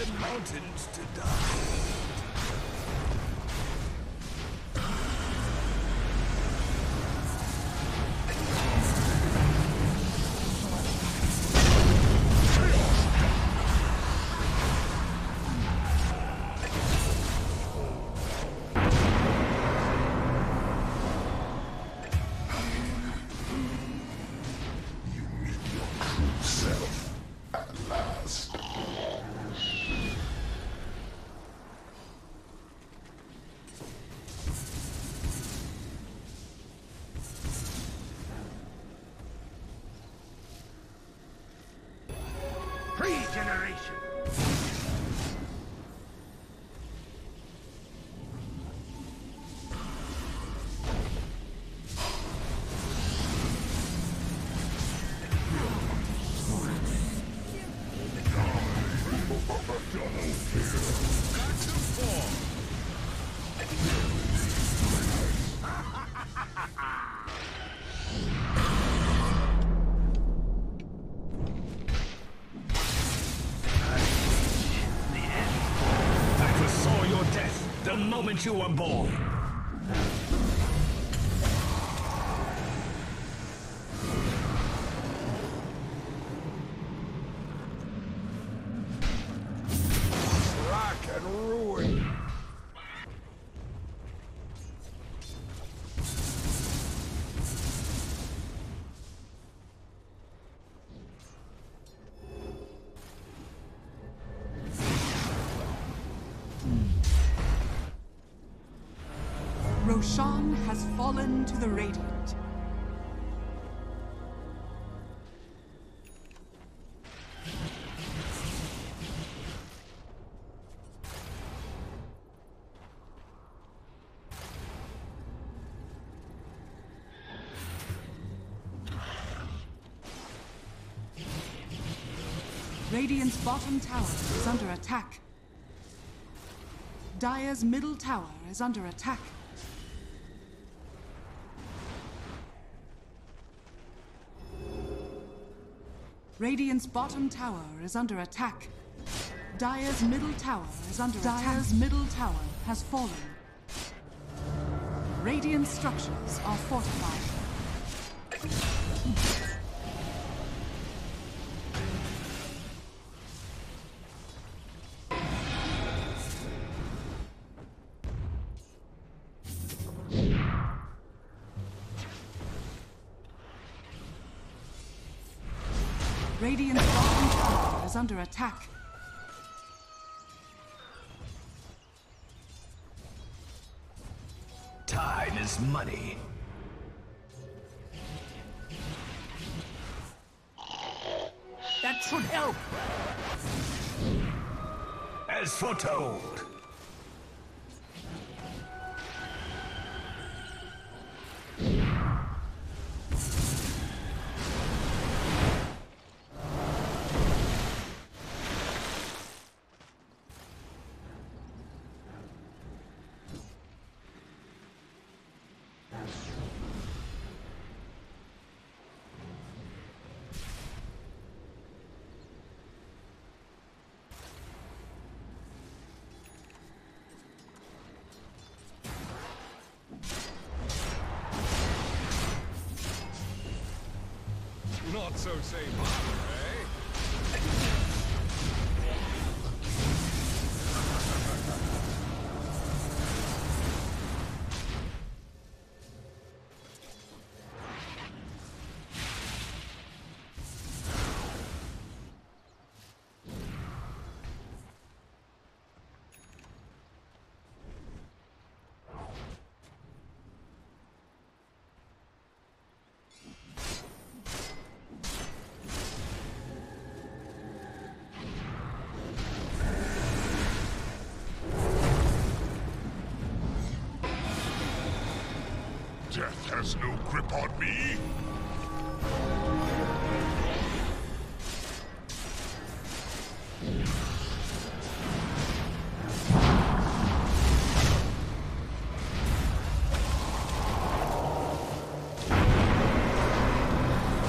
open mountains to die. Regeneration. The moment you were born. Rack and ruin. Roshan has fallen to the Radiant. Radiant's bottom tower is under attack. Dire's middle tower is under attack. Radiant's bottom tower is under attack. Dire's middle tower is under attack. Dire's middle tower has fallen. Radiant structures are fortified. Radiant's bottom tower is under attack. Time is money. That should help. As foretold. Not so safe harbor, eh? Death has no grip on me.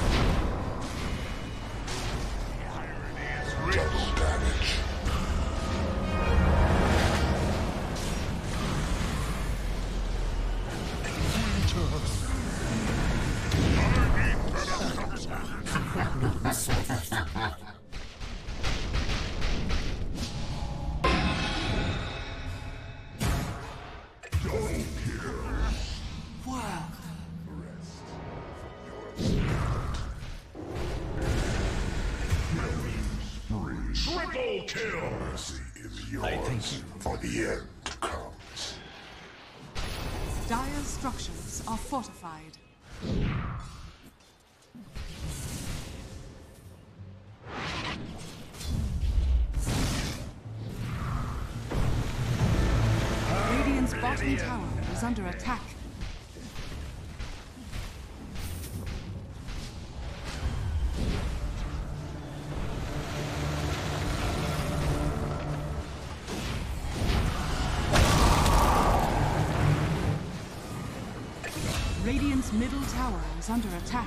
Double damage. Kill. Mercy is yours. I thank you. For the end comes. Dire's structures are fortified. Radiant's bottom tower is under attack. Radiant's middle tower is under attack.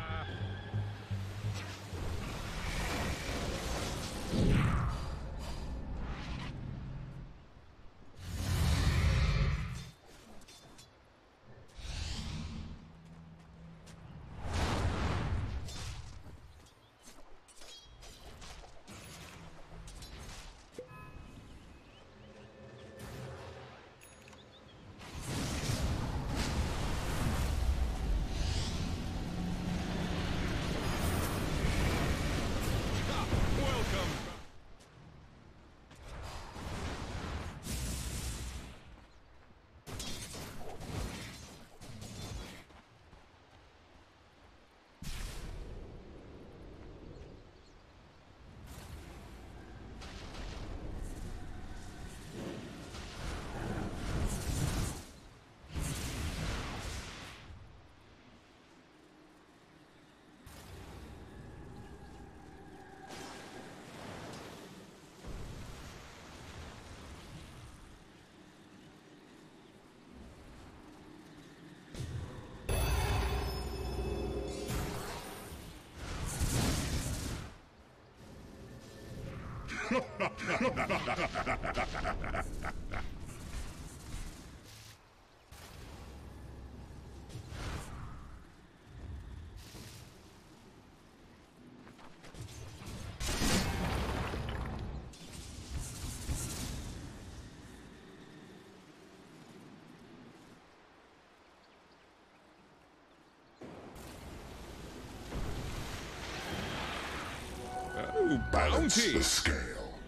Oh, Balance bounty! the scale.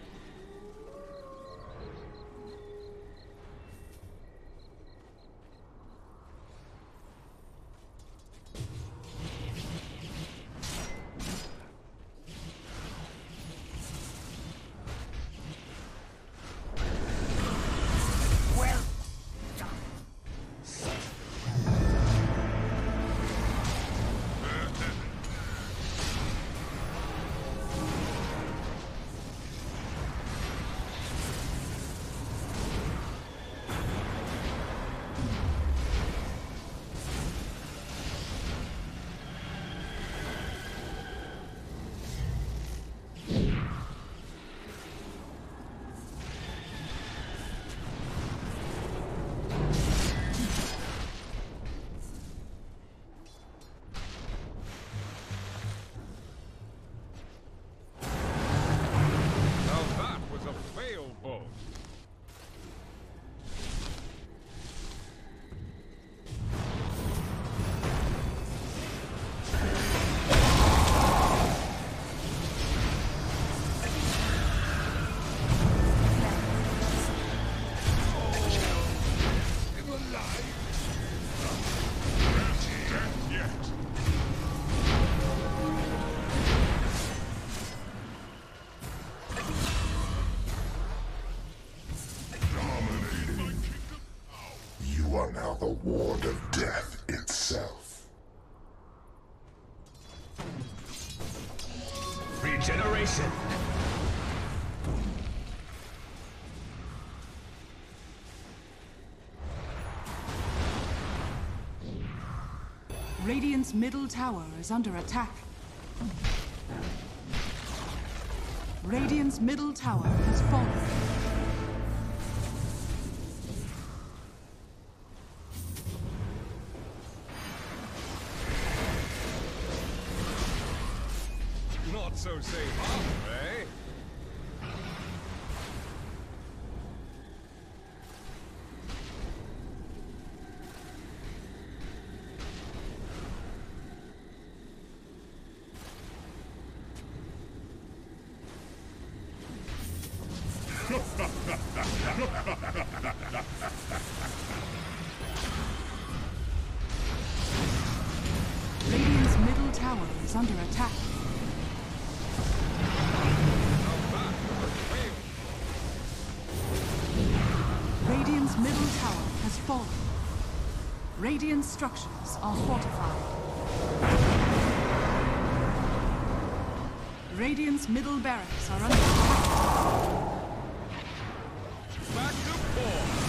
Well, Now that was a fail bolt. Death yet. Dominating. You are now the ward of death itself. Regeneration. Radiant's middle tower is under attack. Radiant's middle tower has fallen. Not so safe harbor, eh? Radiant's middle tower is under attack. Radiant's middle tower has fallen. Radiant structures are fortified. Radiant's middle barracks are under attack. Back to 4.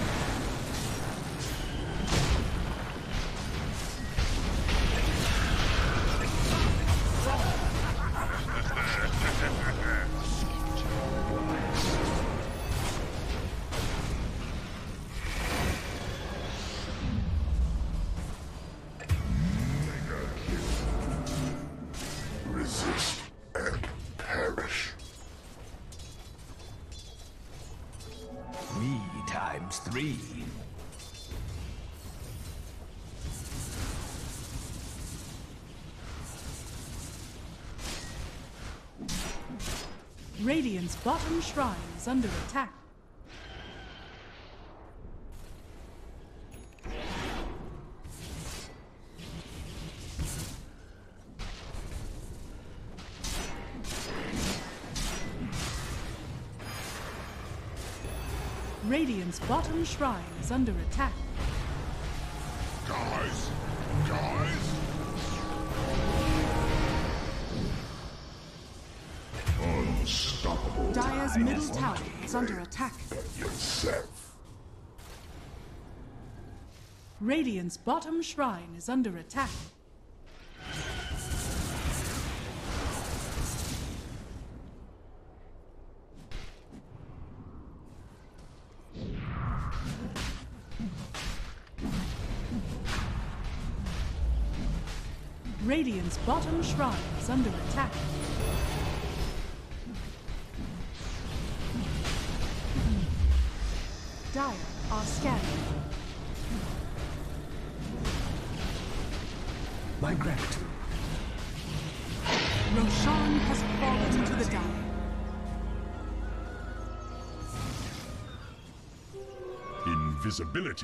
Resist and perish. 3 times 3. Radiant's bottom shrine is under attack. Radiant's bottom shrine is under attack. Guys! Unstoppable. Dire's middle tower is under attack. Yourself. Radiant's bottom shrine is under attack. Radiant's bottom shrine is under attack. Dire are scanning. My gratitude. Roshan has fallen to the Dire. Invisibility.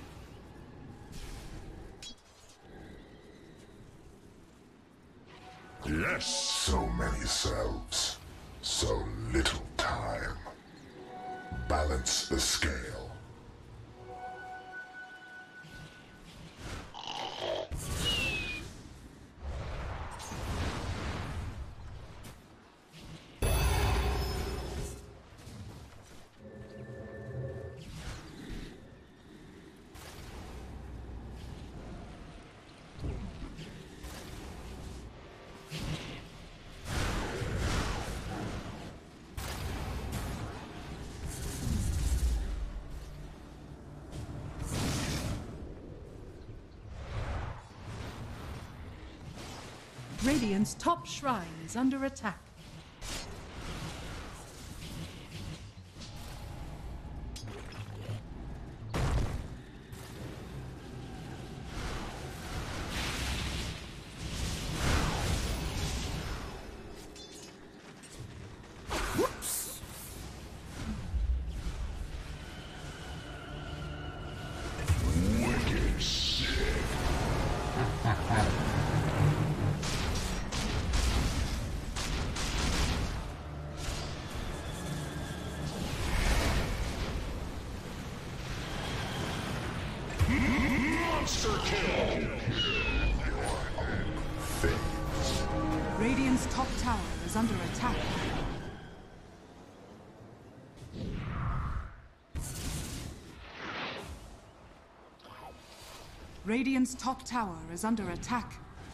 Yes. So many selves, so little time. Balance the scale. Radiant's top shrine is under attack. Wicked sick. Monster kill! Your own fate. Radiant's top tower is under attack. Radiant's top tower is under attack.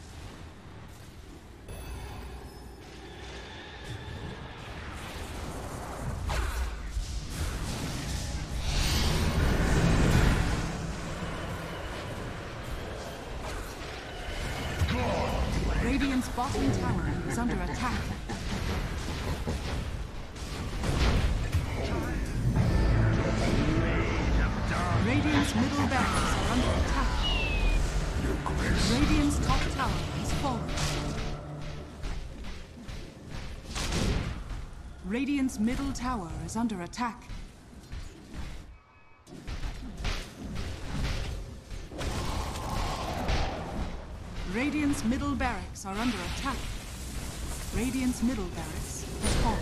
Radiant's bottom tower is under attack. Radiant's middle barracks are under attack. Radiant's top tower has fallen. Radiant's middle tower is under attack. Radiant's middle barracks are under attack. Radiant's middle barracks has fallen.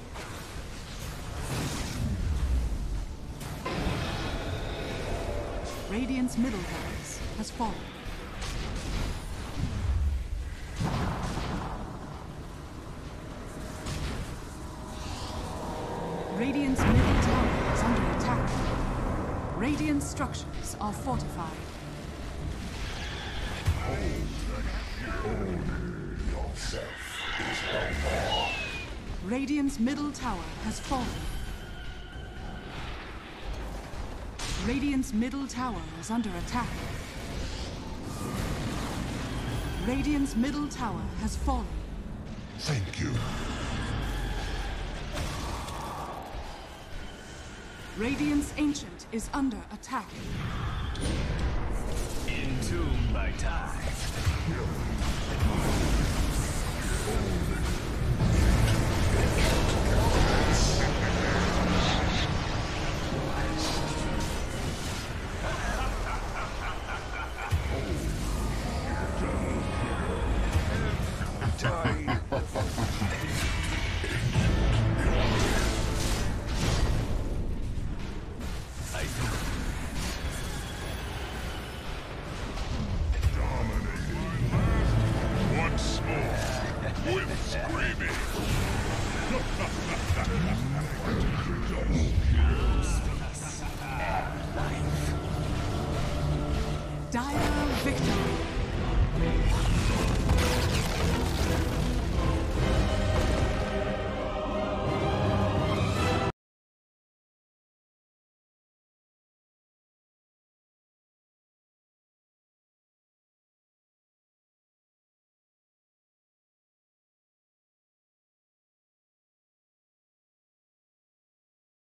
Radiant's middle barracks has fallen. Radiant's middle tower is under attack. Radiant structures are fortified. Radiant's middle tower has fallen. Radiant's middle tower is under attack. Radiant's middle tower has fallen. Thank you. Radiant's ancient is under attack. Entombed by time. Once more, with screaming. Dire victory.